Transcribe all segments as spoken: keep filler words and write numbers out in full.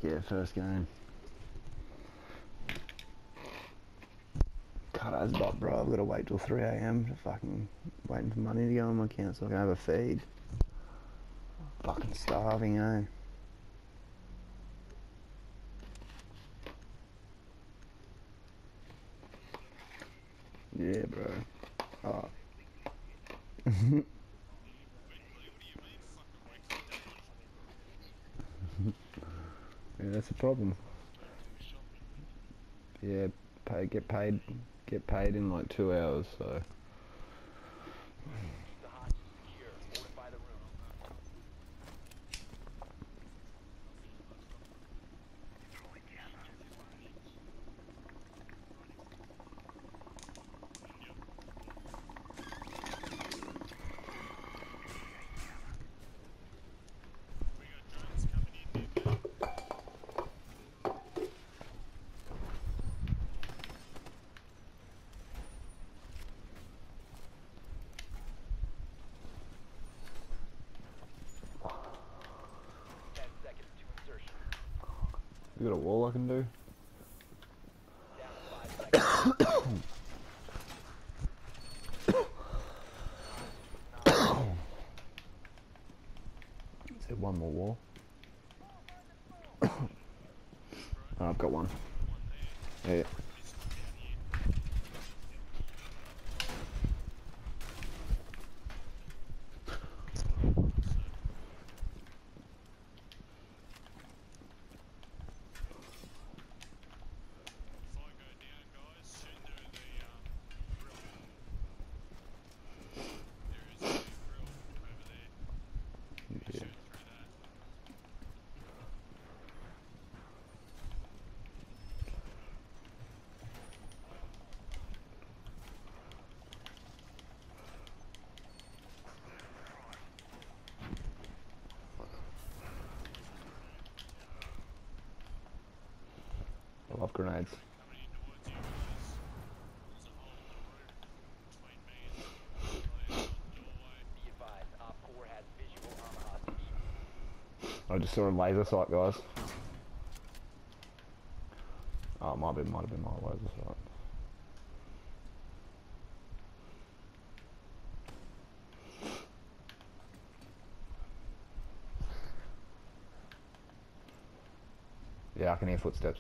yeah, first game. Cut as bot, bro. I've got to wait till three A M to fucking waiting for money to go on my account so I can have a feed. Fucking starving, eh? Yeah, bro. Oh. Yeah, that's a problem. Yeah, pay, get paid, get paid in like two hours. So. You got a wall I can do? Is there one more wall? Oh, I've got one. Yeah. I love grenades. I just saw a laser sight, guys. Oh, it might be, might have been my laser sight. Yeah, I can hear footsteps.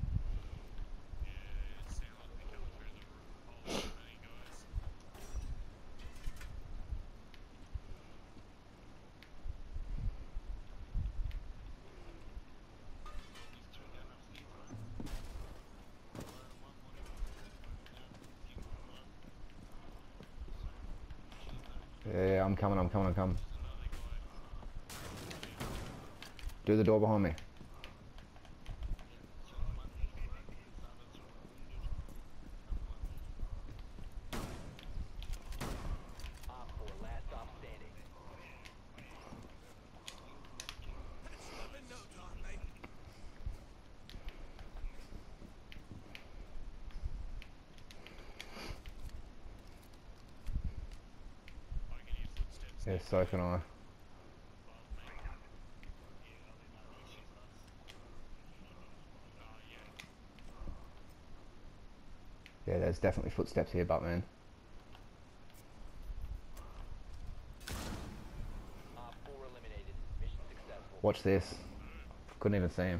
Yeah, I'm coming, I'm coming, I'm coming. Do the door behind me. Yeah, so can I. Yeah, there's definitely footsteps here, Batman. Watch this. Couldn't even see him.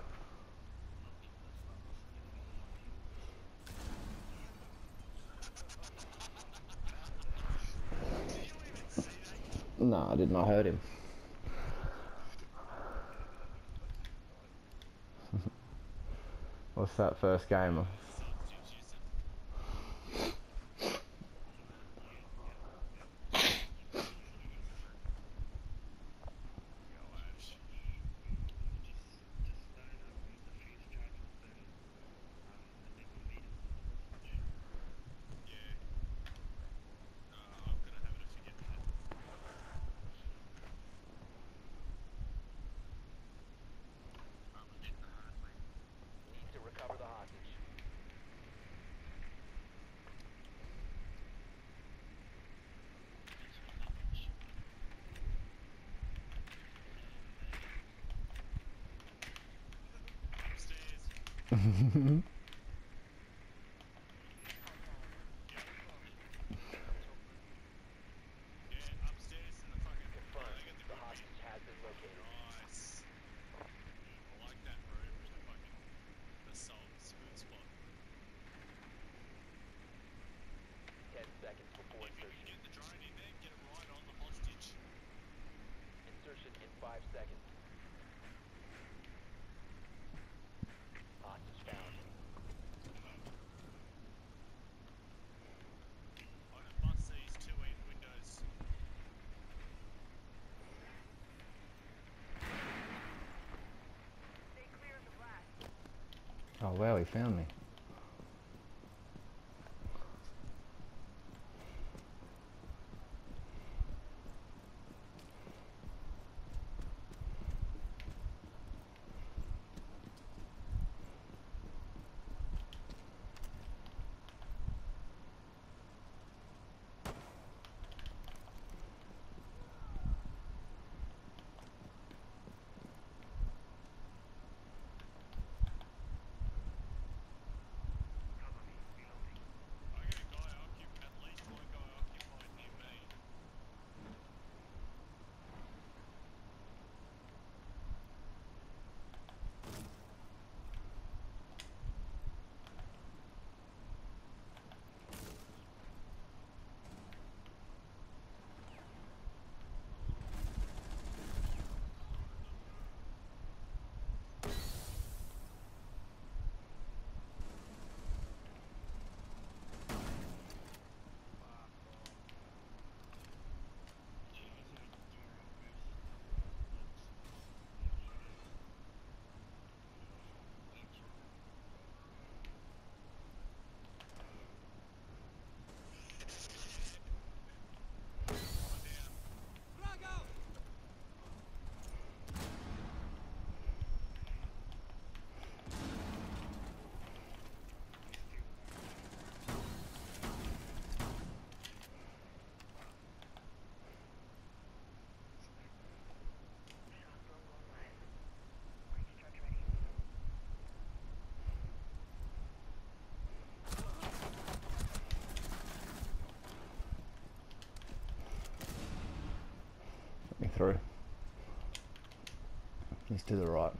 No, I did not hurt him. What's that first game? Oh wow, he found me. Let me through. He's to the right.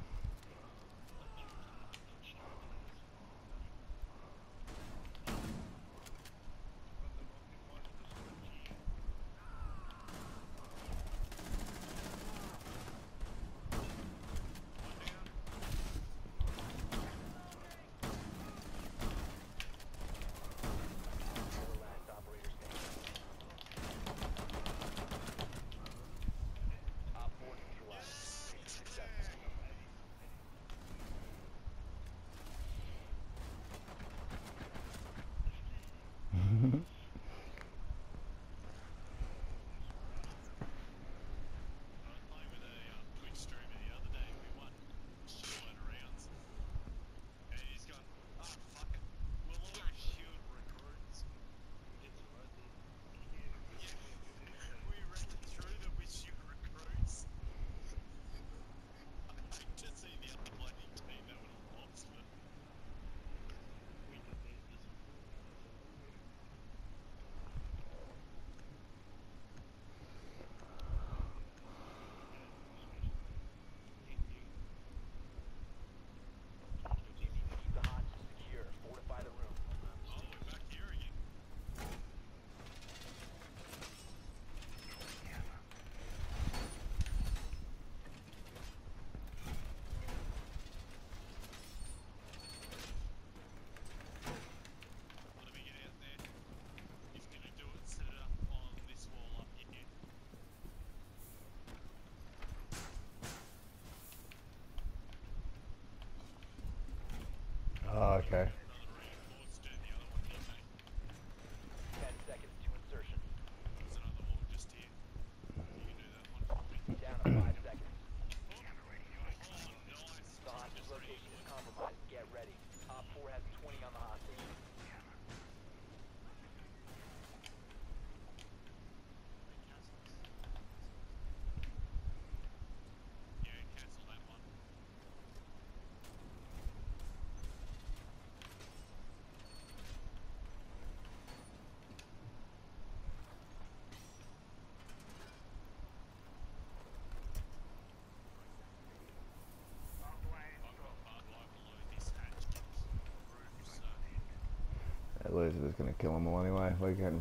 these are just gonna kill them all anyway. We're getting.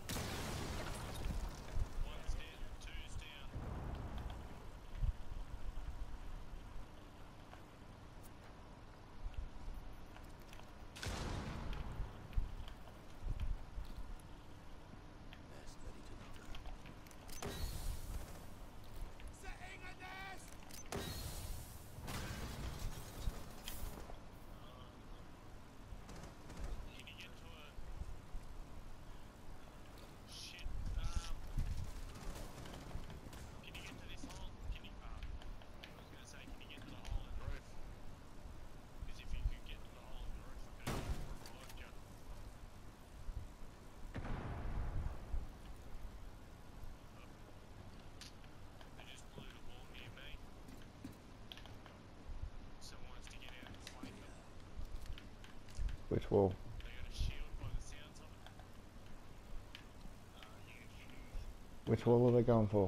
Which wall? Which wall are they going for?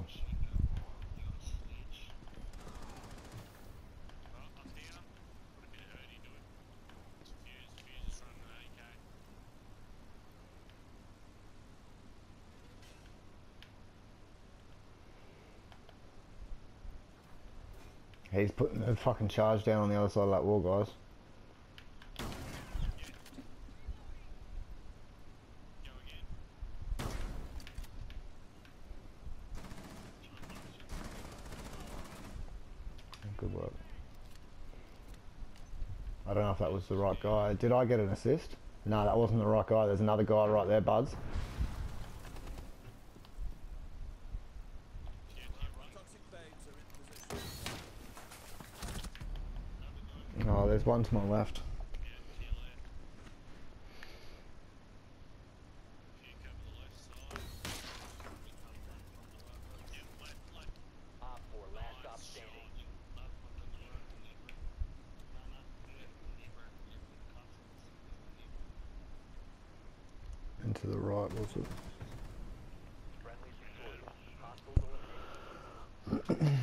He's putting the fucking charge down on the other side of that wall, guys. Good work. I don't know if that was the right guy. Did I get an assist? No, that wasn't the right guy. There's another guy right there, buds. Oh, there's one to my left. And to the right, was it?